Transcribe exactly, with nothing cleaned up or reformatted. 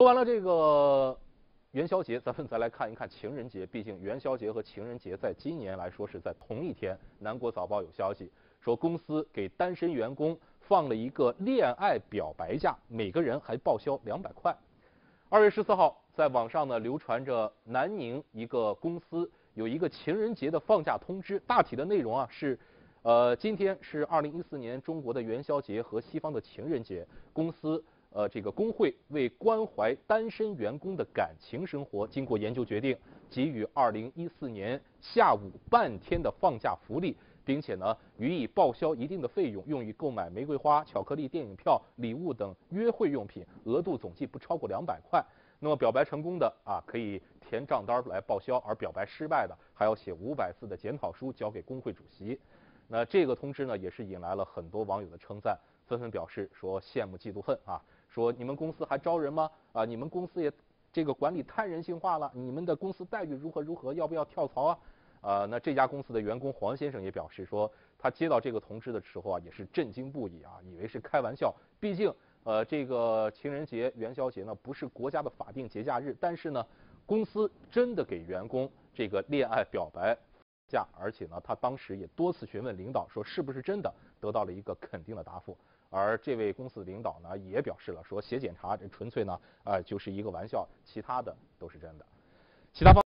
说完了这个元宵节，咱们再来看一看情人节。毕竟元宵节和情人节在今年来说是在同一天。南国早报有消息说，公司给单身员工放了一个恋爱表白假，每个人还报销两百块。二月十四号，在网上呢流传着南宁一个公司有一个情人节的放假通知，大体的内容啊是，呃，今天是二零一四年中国的元宵节和西方的情人节，公司呃这个工会为关怀单身员工的感情生活，经过研究决定，给予二零一四年下午半天的放假福利。并且呢，予以报销一定的费用，用于购买玫瑰花、巧克力、电影票、礼物等约会用品，额度总计不超过两百块。那么表白成功的啊，可以填账单来报销；而表白失败的，还要写五百字的检讨书交给工会主席。那这个通知呢，也是引来了很多网友的称赞，纷纷表示说羡慕嫉妒恨啊，说你们公司还招人吗？啊，你们公司也这个管理太人性化了，你们的公司待遇如何如何，要不要跳槽啊？呃，那这家公司的员工黄先生也表示说，他接到这个通知的时候啊，也是震惊不已啊，以为是开玩笑。毕竟，呃，这个情人节、元宵节呢，不是国家的法定节假日，但是呢，公司真的给员工这个恋爱表白假，而且呢，他当时也多次询问领导说是不是真的，得到了一个肯定的答复。而这位公司的领导呢，也表示了说，写检查这纯粹呢，呃，就是一个玩笑，其他的都是真的。其他方。